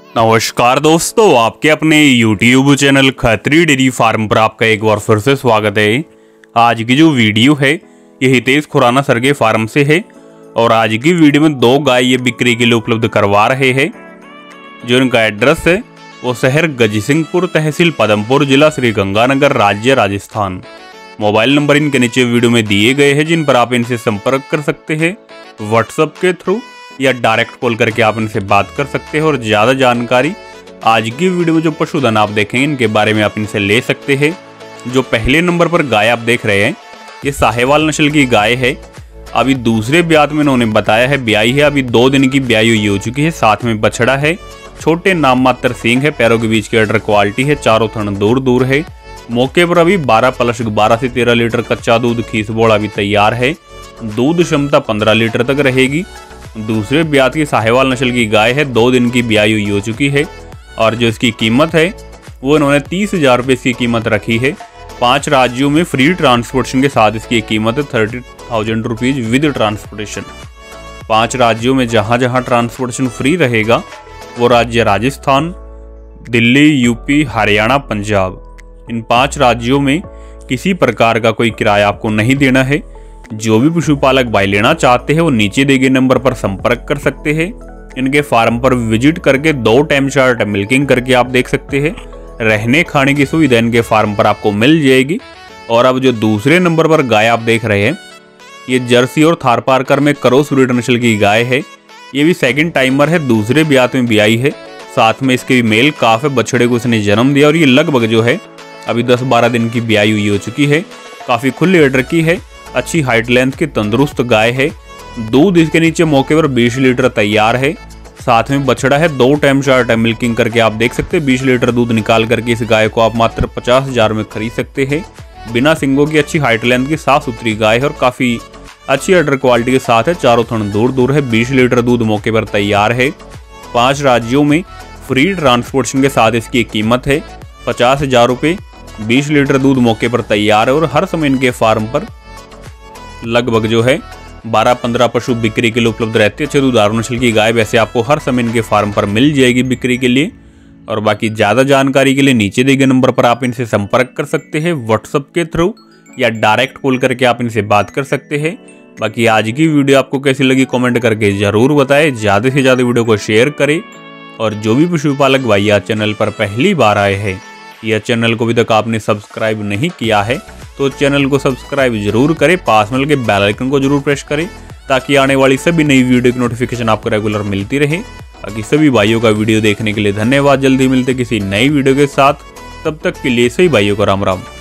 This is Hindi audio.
नमस्कार दोस्तों, आपके अपने YouTube channel Khatri dairy farm पर आपका एक बार फिर से स्वागत है। आज की जो वीडियो है ये हितेश खुराना सर के फार्म से है और आज की वीडियो में दो गाय ये बिक्री के लिए उपलब्ध करवा रहे हैं। जो इनका एड्रेस है वो शहर गजसिंहपुर, तहसील पदमपुर, जिला श्री गंगानगर, राज्य राजस्थान। मोबाइल नंबर इनके नीचे वीडियो में दिए गए हैं जिन पर आप इनसे संपर्क कर सकते हैं व्हाट्सएप के थ्रू या डायरेक्ट कॉल करके आप इनसे बात कर सकते हैं। और ज़्यादा जानकारी आज की वीडियो में जो पशुधन आप देखेंगे इनके बारे में आप इनसे ले सकते हैं। जो पहले नंबर पर गाय आप देख रहे हैं ये साहेवाल नस्ल की गाय है। अभी दूसरे ब्यात में इन्होंने बताया है ब्याई है, अभी 2 दिन की ब्याई हुई हो चुकी है। साथ में बछड़ा है, छोटे नाम मात्र सींग है, पैरों के बीच की अडर क्वालिटी है, चारों थन दूर दूर है। मौके पर अभी 12 से 13 लीटर कच्चा दूध खीस बोड़ा भी तैयार है। दूध क्षमता 15 लीटर तक रहेगी। दूसरे ब्यात की साहेवाल नस्ल की गाय है, 2 दिन की ब्याई हुई हो चुकी है और जो इसकी कीमत है वो इन्होंने 30,000 रुपये इसकी कीमत रखी है। 5 राज्यों में फ्री ट्रांसपोर्टेशन के साथ इसकी कीमत है 30,000 रुपीज़ विद ट्रांसपोर्टेशन। 5 राज्यों में जहाँ जहाँ ट्रांसपोर्टेशन फ्री रहेगा वो राज्य राजस्थान, दिल्ली, यूपी, हरियाणा, पंजाब। इन 5 राज्यों में किसी प्रकार का कोई किराया आपको नहीं देना है। जो भी पशुपालक भाई लेना चाहते हैं वो नीचे दिए गए नंबर पर संपर्क कर सकते हैं। इनके फार्म पर विजिट करके 2 टाइम 4 टाइम मिल्किंग करके आप देख सकते हैं। रहने खाने की सुविधा इनके फार्म पर आपको मिल जाएगी। और अब जो दूसरे नंबर पर गाय आप देख रहे हैं ये जर्सी और थारपारकर में क्रॉस ब्रीड नस्ल की गाय है। ये भी सेकंड टाइमर है, दूसरे ब्यात में ब्याई है। साथ में इसके भी मेल काफ है, बछड़े को इसने जन्म दिया और ये लगभग जो है अभी 10-12 दिन की ब्याई हुई हो चुकी है। काफ़ी खुले अडर की है, अच्छी हाइट लेंथ की तंदुरुस्त गाय है। दूध इसके नीचे मौके पर 20 लीटर तैयार है। साथ में बछड़ा है, 2 टाइम 4 टाइम मिल्किंग करके आप देख सकते हैं। 20 लीटर दूध निकाल करके इस गाय को आप मात्र 50,000 में खरीद सकते हैं। बिना सिंगों की अच्छी हाइट लेंथ की साफ सुथरी गाय है और काफ़ी अच्छी अडर क्वालिटी के साथ है। चारों थन दूर दूर है। 20 लीटर दूध मौके पर तैयार है। 5 राज्यों में फ्री ट्रांसपोर्टेशन के साथ इसकी कीमत है 50,000 रुपये। 20 लीटर दूध मौके पर तैयार है और हर समय इनके फार्म पर लगभग जो है 12-15 पशु बिक्री के लिए उपलब्ध रहते हैं। अच्छे दुधारू नस्ल की गाय वैसे आपको हर समय इनके फार्म पर मिल जाएगी बिक्री के लिए। और बाकी ज़्यादा जानकारी के लिए नीचे दिए गए नंबर पर आप इनसे संपर्क कर सकते हैं व्हाट्सएप के थ्रू या डायरेक्ट कॉल करके आप इनसे बात कर सकते हैं। बाकी आज की वीडियो आपको कैसी लगी कमेंट करके ज़रूर बताएं। ज़्यादा से ज़्यादा वीडियो को शेयर करें और जो भी पशुपालक भाई आज चैनल पर पहली बार आए हैं या चैनल को अभी तक आपने सब्सक्राइब नहीं किया है तो चैनल को सब्सक्राइब जरूर करें। पास में लगे बेल आइकन को जरूर प्रेस करें ताकि आने वाली सभी नई वीडियो की नोटिफिकेशन आपको रेगुलर मिलती रहे। बाकी सभी भाइयों का वीडियो देखने के लिए धन्यवाद। जल्दी मिलते किसी नई वीडियो के साथ, तब तक के लिए सभी भाइयों को राम राम।